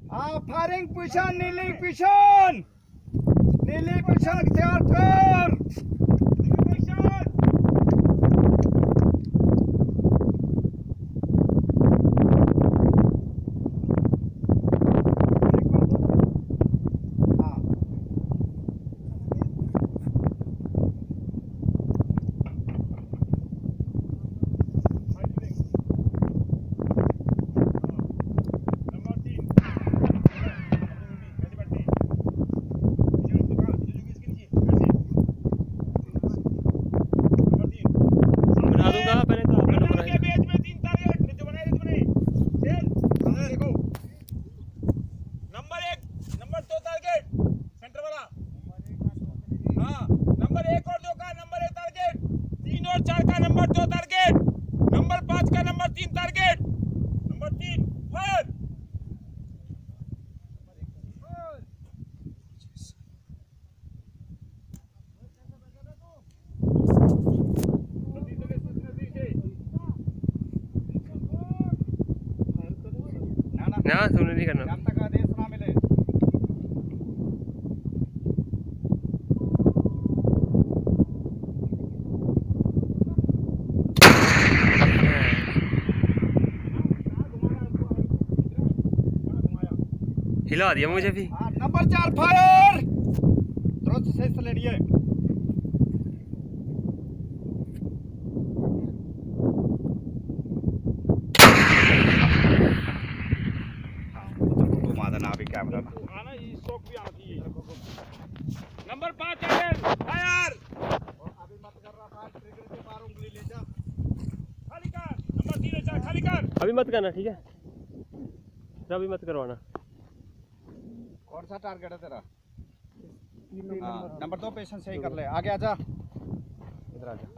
Firing position, नीली position, नीली position इख्तियार कर। नंबर 2 टारगेट, नंबर 5 का नंबर 3 टारगेट, नंबर 3 फायर। ना सुनने नहीं करना। जब तक आदेश ना मिले हिला दिया मुझे भी। नंबर 4 फायर, तुरंत से लड़िए। ना भी कैमरा आना ये स्टॉक भी आती है। Number 5 target fire. अभी मत कर रहा फायर, ट्रिगर के पार उंगली ले जा, खाली कर। नंबर 3 है, खाली कर। अभी मत करना, ठीक है? अभी मत करवाना। कौन सा टारगेट है तेरा? नंबर 2 पेशेंट सही कर ले। आगे आजा, इधर आजा।